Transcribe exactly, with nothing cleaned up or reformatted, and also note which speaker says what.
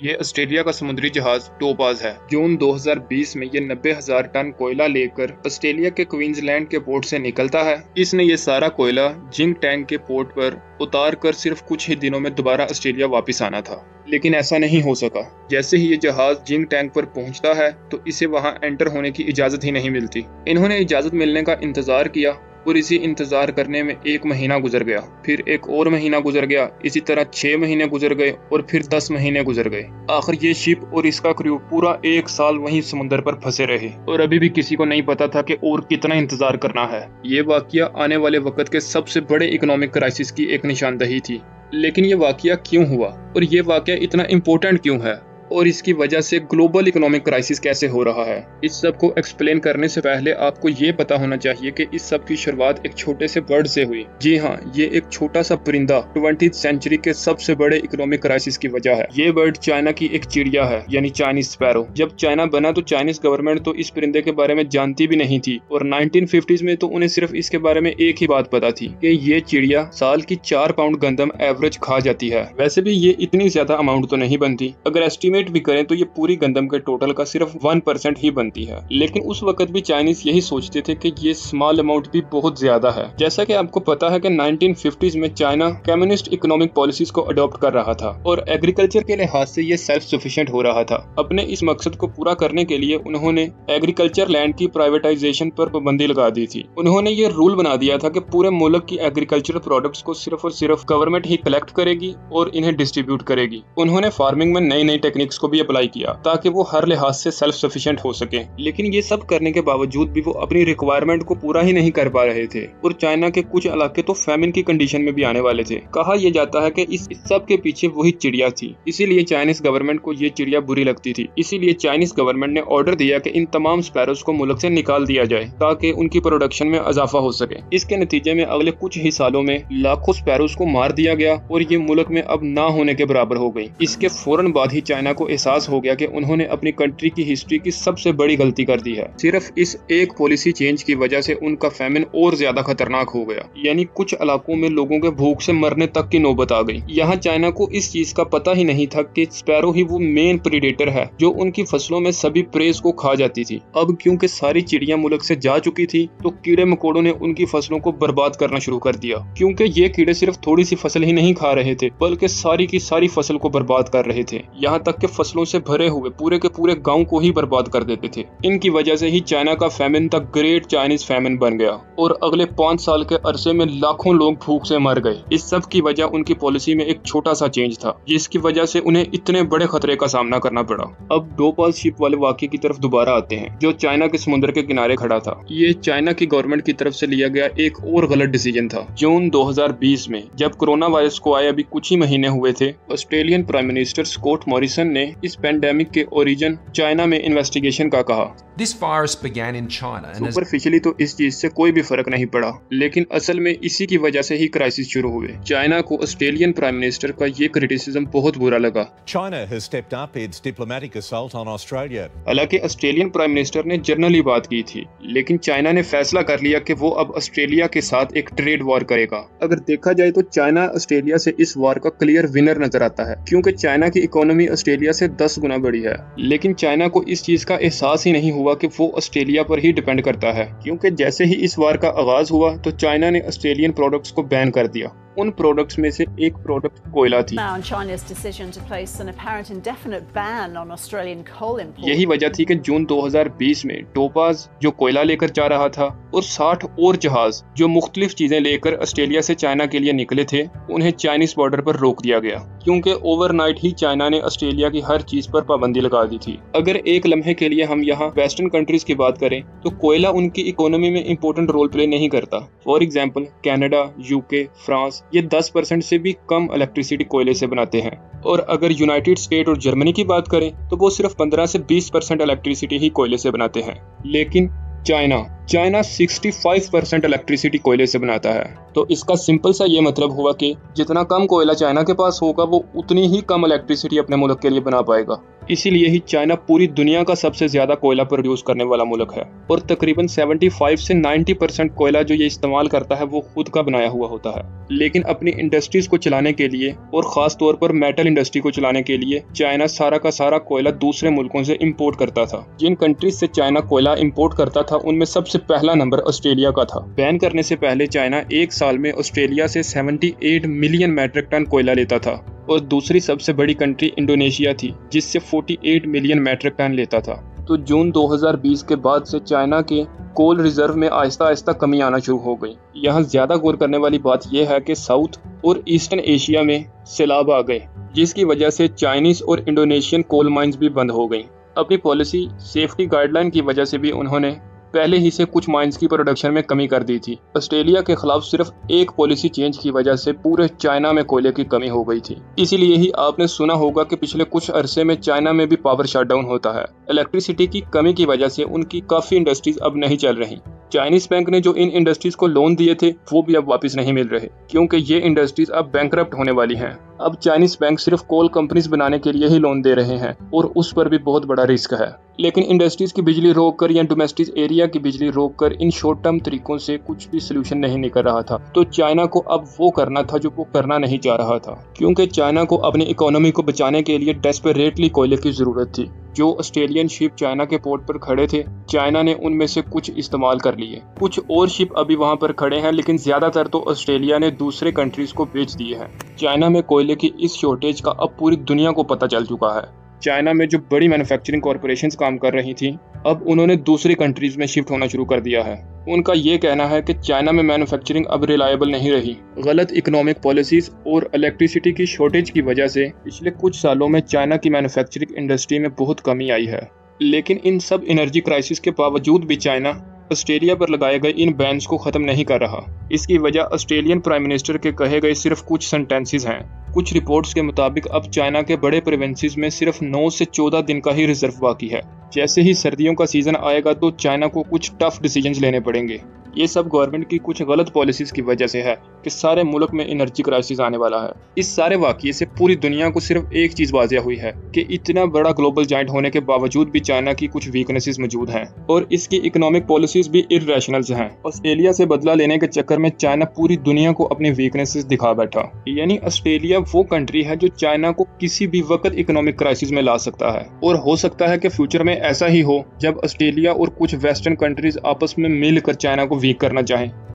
Speaker 1: ये ऑस्ट्रेलिया का समुद्री जहाज टोपास है। जून दो हज़ार बीस में ये नब्बे हजार टन कोयला लेकर ऑस्ट्रेलिया के क्वींसलैंड के पोर्ट से निकलता है। इसने ये सारा कोयला जिंगटैंग के पोर्ट पर उतार कर सिर्फ कुछ ही दिनों में दोबारा ऑस्ट्रेलिया वापस आना था, लेकिन ऐसा नहीं हो सका। जैसे ही ये जहाज जिंगटैंग पर पहुंचता है तो इसे वहां एंटर होने की इजाजत ही नहीं मिलती। इन्होंने इजाजत मिलने का इंतजार किया और इसी इंतजार करने में एक महीना गुजर गया, फिर एक और महीना गुजर गया, इसी तरह छह महीने गुजर गए और फिर दस महीने गुजर गए। आखिर ये शिप और इसका क्रू पूरा एक साल वहीं समुद्र पर फंसे रहे और अभी भी किसी को नहीं पता था कि और कितना इंतजार करना है। ये वाकया आने वाले वक्त के सबसे बड़े इकोनॉमिक क्राइसिस की एक निशानदही थी। लेकिन ये वाकया क्यों हुआ और ये वाकया इतना इम्पोर्टेंट क्यों है और इसकी वजह से ग्लोबल इकोनॉमिक क्राइसिस कैसे हो रहा है, इस सब को एक्सप्लेन करने से पहले आपको ये पता होना चाहिए कि इस सब की शुरुआत एक छोटे से बर्ड से हुई। जी हाँ, ये एक छोटा सा परिंदा ट्वेंटी सेंचुरी के सबसे बड़े इकोनॉमिक क्राइसिस की वजह है। ये बर्ड चाइना की एक चिड़िया है, यानी चाइनीज स्पैरो। जब चाइना बना तो चाइनीज गवर्नमेंट तो इस परिंदे के बारे में जानती भी नहीं थी और नाइनटीन फिफ्टीज़ में तो उन्हें सिर्फ इसके बारे में एक ही बात पता थी कि ये चिड़िया साल की चार पाउंड गंदम एवरेज खा जाती है। वैसे भी ये इतनी ज्यादा अमाउंट तो नहीं बनती, अगर एस्टिमेट भी करें तो ये पूरी गंदम के टोटल का सिर्फ वन परसेंट ही बनती है। लेकिन उस वक्त भी चाइनीज यही सोचते थे कि ये स्मॉल अमाउंट भी बहुत ज्यादा है। जैसा कि आपको पता है कि नाइनटीन फिफ्टीज़ में चाइना कम्युनिस्ट इकोनॉमिक पॉलिसीज को अडॉप्ट कर रहा था और एग्रीकल्चर के लिहाज से ये सेल्फ सफिशिएंट हो रहा था। अपने इस मकसद को पूरा करने के लिए उन्होंने एग्रीकल्चर लैंड की प्राइवेटाइजेशन पर पाबंदी लगा दी थी। उन्होंने ये रूल बना दिया था कि पूरे मुल्क की एग्रीकल्चरल प्रोडक्ट्स को सिर्फ और सिर्फ गवर्नमेंट ही कलेक्ट करेगी और इन्हें डिस्ट्रीब्यूट करेगी। उन्होंने फार्मिंग में नई नई टेक्निक्स को भी अप्लाई किया ताकि वो हर लिहाज से सेल्फ सफिशिएंट हो सके। लेकिन ये सब करने के बावजूद भी वो अपनी रिक्वायरमेंट को पूरा ही नहीं कर पा रहे थे और चाइना के कुछ इलाके तो फैमिन की कंडीशन में भी आने वाले थे। कहा यह जाता है कि इस, इस सब के पीछे वही चिड़िया थी, इसीलिए चाइनीज गवर्नमेंट को ये चिड़िया बुरी लगती थी। इसीलिए चाइनीज गवर्नमेंट ने ऑर्डर दिया कि इन तमाम स्पैरोज को मुल्क से निकाल दिया जाए ताकि उनकी प्रोडक्शन में इजाफा हो सके। इसके नतीजे में अगले कुछ ही सालों में लाखों स्पैरोज को मार दिया गया और ये मुल्क में अब ना होने के बराबर हो गई। इसके फौरन बाद ही चाइना को एहसास हो गया कि उन्होंने अपनी कंट्री की हिस्ट्री की सबसे बड़ी गलती कर दी है। सिर्फ इस एक पॉलिसी चेंज की वजह से उनका फैमिन और ज्यादा खतरनाक हो गया, यानी कुछ इलाकों में लोगों के भूख से मरने तक की नौबत आ गई। यहाँ चाइना को इस चीज का पता ही नहीं था कि स्पैरो ही वो मेन प्रीडेटर है जो उनकी फसलों में सभी प्रेज को खा जाती थी। अब क्योंकि सारी चिड़िया मुल्क से जा चुकी थी तो कीड़े मकोड़ों ने उनकी फसलों को बर्बाद करना शुरू कर दिया, क्योंकि ये कीड़े सिर्फ थोड़ी सी फसल ही नहीं खा रहे थे बल्कि सारी की सारी फसल को बर्बाद कर रहे थे। यहाँ तक कि फसलों से भरे हुए पूरे के पूरे गांव को ही बर्बाद कर देते थे। इनकी वजह से ही चाइना का famine the great Chinese famine बन गया और अगले पाँच साल के अरसे में लाखों लोग भूख से मर गए। इस सब की वजह उनकी पॉलिसी में एक छोटा सा चेंज था जिसकी वजह से उन्हें इतने बड़े खतरे का सामना करना पड़ा। अब टोपास शिप वाले वाकये की तरफ दोबारा आते हैं जो चाइना के समुद्र के किनारे खड़ा था। ये चाइना की गवर्नमेंट की तरफ से लिया गया एक और गलत डिसीजन था। जून दो हज़ार बीस में जब कोरोना वायरस को आए अभी कुछ ही महीने हुए थे, Australian prime minister Scott Morrison ने इस पेंडेमिक के ओरिजिन चाइना में इन्वेस्टिगेशन का कहा।
Speaker 2: This virus began in China and
Speaker 1: superficially तो इस चीज से कोई भी फर्क नहीं पड़ा, लेकिन असल में इसी की वजह से ही क्राइसिस शुरू हुए। चाइना को ऑस्ट्रेलियन प्राइम मिनिस्टर का ये क्रिटिसिज्म बहुत बुरा लगा।
Speaker 3: China has stepped up its diplomatic assault on Australia.
Speaker 1: हालांकि ऑस्ट्रेलियन प्राइम मिनिस्टर ने जनरली बात की थी, लेकिन चाइना ने फैसला कर लिया कि वो अब ऑस्ट्रेलिया के साथ एक ट्रेड वॉर करेगा। अगर देखा जाए तो चाइना ऑस्ट्रेलिया से इस वॉर का क्लियर विनर नजर आता है, क्योंकि चाइना की इकोनॉमी ऑस्ट्रेलिया से दस गुना बड़ी है। लेकिन चाइना को इस चीज का एहसास ही नहीं हुआ कि वो ऑस्ट्रेलिया पर ही डिपेंड करता है, क्योंकि जैसे ही इस वार का आगाज हुआ तो चाइना ने ऑस्ट्रेलियन प्रोडक्ट्स को बैन कर दिया। उन प्रोडक्ट्स में से एक प्रोडक्ट कोयला थी। यही वजह थी कि जून दो हज़ार बीस में टोपास जो कोयला लेकर जा रहा था और साठ और जहाज जो मुख्तलिफ चीजें लेकर ऑस्ट्रेलिया से चाइना के लिए निकले थे, उन्हें चाइनीज बॉर्डर पर रोक दिया गया, क्योंकि ओवरनाइट ही चाइना ने ऑस्ट्रेलिया की हर चीज पर पाबंदी लगा दी थी। अगर एक लम्हे के लिए हम यहाँ वेस्टर्न कंट्रीज की बात करें तो कोयला उनकी इकोनॉमी में इंपॉर्टेंट रोल प्ले नहीं करता। For example Canada, UK, France ये दस परसेंट से भी कम इलेक्ट्रिसिटी कोयले से बनाते हैं, और अगर यूनाइटेड स्टेट और जर्मनी की बात करें तो वो सिर्फ पंद्रह से बीस परसेंट इलेक्ट्रिसिटी ही कोयले से बनाते हैं। लेकिन चाइना चाइना पैंसठ परसेंट इलेक्ट्रिसिटी कोयले से बनाता है। तो इसका सिंपल सा ये मतलब हुआ कि जितना कम कोयला चाइना के पास होगा वो उतनी ही कम इलेक्ट्रिसिटी अपने मुल्क के लिए बना पाएगा। इसीलिए ही चाइना पूरी दुनिया का सबसे ज्यादा कोयला प्रोड्यूस करने वाला मुल्क है और तकरीबन पचहत्तर से नब्बे परसेंट कोयला जो ये इस्तेमाल करता है वो खुद का बनाया हुआ होता है। लेकिन अपनी इंडस्ट्रीज को चलाने के लिए और खास तौर पर मेटल इंडस्ट्री को चलाने के लिए चाइना सारा का सारा कोयला दूसरे मुल्कों से इंपोर्ट करता था। जिन कंट्रीज से चाइना कोयला इंपोर्ट करता था उनमें सबसे पहला नंबर ऑस्ट्रेलिया का था। बैन करने से पहले चाइना एक साल में ऑस्ट्रेलिया से अठहत्तर मिलियन मैट्रिक टन कोयला लेता था और दूसरी सबसे बड़ी कंट्री इंडोनेशिया थी जिससे अड़तालीस मिलियन मैट्रिक टन लेता था। तो जून दो हज़ार बीस के बाद से चाइना के कोल रिजर्व में आहिस्ता आहिस्ता कमी आना शुरू हो गई। यहाँ ज्यादा गौर करने वाली बात यह है कि साउथ और ईस्टर्न एशिया में सैलाब आ गए जिसकी वजह से चाइनीज और इंडोनेशियन कोल माइंस भी बंद हो गई। अपनी पॉलिसी सेफ्टी गाइडलाइन की वजह से भी उन्होंने पहले ही से कुछ माइंस की प्रोडक्शन में कमी कर दी थी। ऑस्ट्रेलिया के खिलाफ सिर्फ एक पॉलिसी चेंज की वजह से पूरे चाइना में कोयले की कमी हो गई थी। इसीलिए ही आपने सुना होगा कि पिछले कुछ अरसे में चाइना में भी पावर शटडाउन होता है। इलेक्ट्रिसिटी की कमी की वजह से उनकी काफी इंडस्ट्रीज अब नहीं चल रही। चाइनीज बैंक ने जो इन इंडस्ट्रीज को लोन दिए थे वो भी अब वापस नहीं मिल रहे क्योंकि ये इंडस्ट्रीज अब बैंकरप्ट होने वाली हैं। अब चाइनीज बैंक सिर्फ कोल कंपनीज बनाने के लिए ही लोन दे रहे हैं और उस पर भी बहुत बड़ा रिस्क है। लेकिन इंडस्ट्रीज की बिजली रोककर या डोमेस्टिक एरिया की बिजली रोककर इन शॉर्ट टर्म तरीकों से कुछ भी सोल्यूशन नहीं निकल रहा था। तो चाइना को अब वो करना था जो वो करना नहीं चाह रहा था क्योंकि चाइना को अपनी इकोनॉमी को बचाने के लिए डेस्परेटली कोयले की जरूरत थी। जो ऑस्ट्रेलियन शिप चाइना के पोर्ट पर खड़े थे चाइना ने उनमें से कुछ इस्तेमाल कर लिए। कुछ और शिप अभी वहां पर खड़े हैं लेकिन ज्यादातर तो ऑस्ट्रेलिया ने दूसरे कंट्रीज को बेच दिए हैं। चाइना में कोयले की इस शॉर्टेज का अब पूरी दुनिया को पता चल चुका है। चाइना में जो बड़ी मैन्युफैक्चरिंग कॉरपोरेशंस काम कर रही थी अब उन्होंने दूसरी कंट्रीज में शिफ्ट होना शुरू कर दिया है। उनका ये कहना है कि चाइना में मैन्युफैक्चरिंग अब रिलायबल नहीं रही। गलत इकोनॉमिक पॉलिसीज और इलेक्ट्रिसिटी की शॉर्टेज की वजह से पिछले कुछ सालों में चाइना की मैन्युफैक्चरिंग इंडस्ट्री में बहुत कमी आई है। लेकिन इन सब एनर्जी क्राइसिस के बावजूद भी चाइना ऑस्ट्रेलिया पर लगाए गए इन बैन्स को खत्म नहीं कर रहा। इसकी वजह ऑस्ट्रेलियन प्राइम मिनिस्टर के कहे गए सिर्फ कुछ सेंटेंसेस हैं। कुछ रिपोर्ट्स के मुताबिक अब चाइना के बड़े प्रोविंसेस में सिर्फ नौ से चौदह दिन का ही रिजर्व बाकी है। जैसे ही सर्दियों का सीजन आएगा तो चाइना को कुछ टफ डिसीजंस लेने पड़ेंगे। ये सब गवर्नमेंट की कुछ गलत पॉलिसीज की वजह से है कि सारे मुल्क में एनर्जी क्राइसिस आने वाला है। इस सारे वाकये से पूरी दुनिया को सिर्फ एक चीज वाज़िया हुई है कि इतना बड़ा ग्लोबल जाइंट होने के बावजूद भी चाइना की कुछ वीकनेसेस मौजूद हैं और इसकी इकोनॉमिक पॉलिसीज भी इर्रेशनल्स हैं। ऑस्ट्रेलिया से बदला लेने के चक्कर में चाइना पूरी दुनिया को अपनी वीकनेसेस दिखा बैठा। यानी ऑस्ट्रेलिया वो कंट्री है जो चाइना को किसी भी वक्त इकोनॉमिक क्राइसिस में ला सकता है और हो सकता है कि फ्यूचर में ऐसा ही हो जब ऑस्ट्रेलिया और कुछ वेस्टर्न कंट्रीज आपस में मिलकर चाइना को वीक करना चाहें।